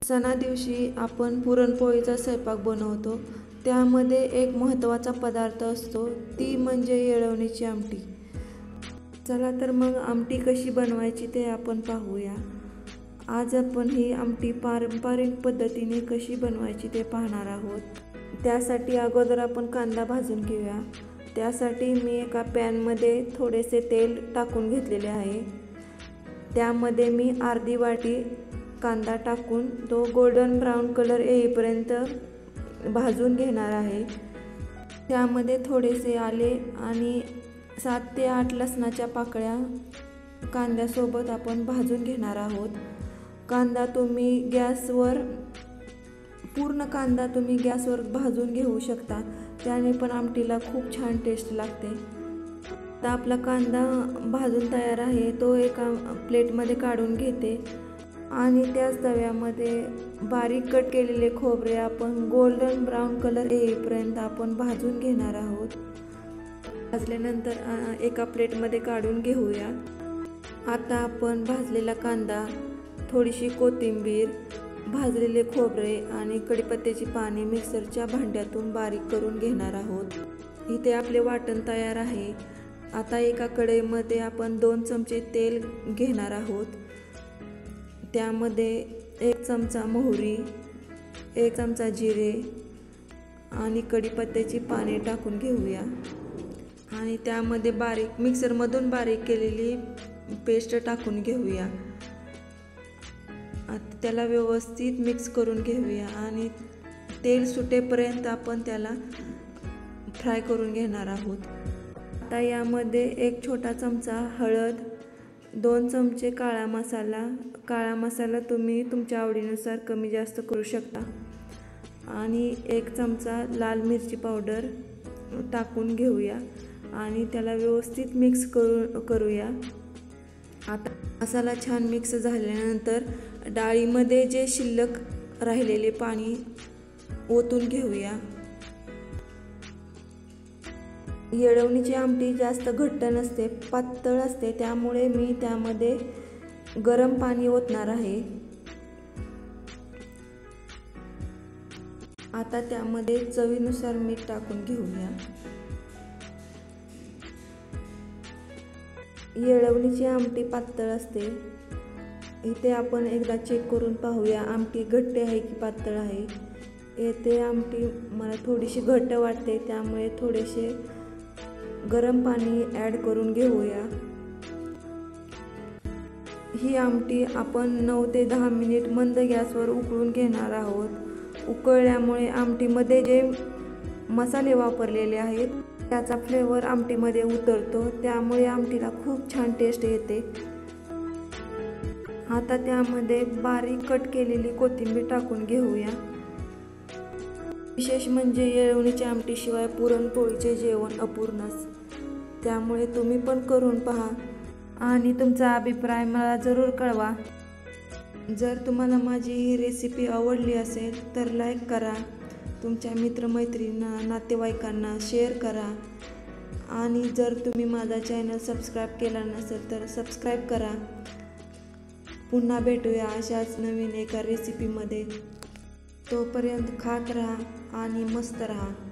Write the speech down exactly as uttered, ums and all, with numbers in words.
सणा दिवशी आपण पुरणपोळीचा स्वयंपाक बनवतो. त्यामध्ये एक महत्त्वाचा पदार्थ असतो, ती म्हणजे येळवणीची आमटी. चला तर मग आमटी कशी बनवायची ते आपण पाहूया. आज आपण ही आमटी पारंपरिक पद्धतीने कशी बनवायची ते पाहणार आहोत. त्यासाठी अगोदर आपण कांदा भाजून घेऊया. त्यासाठी मी एका पॅनमध्ये थोडेसे तेल टाकून घेतलेले आहे. त्यामध्ये मी अर्धी वाटी कांदा टाकून तो गोल्डन ब्राऊन कलर येईपर्यंत भाजून घेणार आहे. त्यामध्ये थोडेसे आले आणि सात ते आठ लसणाच्या पाकळ्या कांद्यासोबत आपण भाजून घेणार आहोत. कांदा तुम्ही गॅसवर पूर्ण कांदा तुम्ही गॅसवर भाजून घेऊ शकता, त्याने पण आमटीला खूप छान टेस्ट लागते. आता आपला कांदा भाजून तयार आहे, तो एका प्लेटमध्ये काढून घेते आणि त्याच तव्यामध्ये बारीक कट केलेले खोबरे आपण गोल्डन ब्राऊन कलर येईपर्यंत आपण भाजून घेणार आहोत. भाजल्यानंतर एका प्लेटमध्ये काढून घेऊया. आता आपण भाजलेला कांदा, थोडीशी कोथिंबीर, भाजलेले खोबरे आणि कढीपत्त्याची पाने मिक्सरच्या भांड्यातून बारीक करून घेणार आहोत. इथे आपले वाटण तयार आहे. आता एका कढईमध्ये आपण दोन चमचे तेल घेणार आहोत. त्यामध्ये एक चमचा मोहरी, एक चमचा जिरे आणि कढीपत्त्याची पाने टाकून घेऊया आणि त्यामध्ये बारीक मिक्सरमधून बारीक केलेली पेस्ट टाकून घेऊया. आता त्याला व्यवस्थित मिक्स करून घेऊया आणि तेल सुटेपर्यंत आपण त्याला फ्राय करून घेणार आहोत. आता यामध्ये एक छोटा चमचा हळद, दोन चमचे काळा मसाला, काळा मसाला तुम्ही तुमच्या आवडीनुसार कमी जास्त करू शकता आणि एक चमचा लाल मिरची पावडर टाकून घेऊया आणि त्याला व्यवस्थित मिक्स करू करूया. आता मसाला छान मिक्स झाल्यानंतर डाळीमध्ये जे शिल्लक राहिलेले पाणी ओतून घेऊया. येळवणीची आमटी जास्त घट्ट नसते, पातळ असते, त्यामुळे मी त्यामध्ये गरम पाणी ओतणार आहे. आता त्यामध्ये चवीनुसार मीठ टाकून घेऊया. येळवणीची आमटी पातळ असते. इथे आपण एकदा चेक करून पाहूया आमटी घट्ट आहे की पातळ आहे. येथे आमटी मला थोडीशी घट्ट वाटते, त्यामुळे थोडेसे गरम पाणी ॲड करून घेऊया. ही आमटी आपण नऊ ते दहा मिनिट मंद गॅसवर उकळून घेणार आहोत. उकळल्यामुळे आमटीमध्ये जे मसाले वापरलेले आहेत त्याचा फ्लेवर आमटीमध्ये उतरतो, त्यामुळे आमटीला खूप छान टेस्ट येते. आता त्यामध्ये बारीक कट केलेली कोथिंबीर टाकून घेऊया. विशेष म्हणजे येळवणीच्या आमटीशिवाय पुरणपोळीचे जेवण अपूर्णच, त्यामुळे तुम्ही पण करून पहा आणि तुमचा अभिप्राय मला जरूर कळवा. जर तुम्हाला माझी ही रेसिपी आवडली असेल तर लाईक करा, तुमच्या मित्रमैत्रिणींना, नातेवाईकांना शेअर करा आणि जर तुम्ही माझा चॅनल सबस्क्राईब केला नसेल तर सबस्क्राईब करा. पुन्हा भेटूया अशाच नवीन एका रेसिपीमध्ये. तोपर्यंत खात राहा आणि मस्त राहा.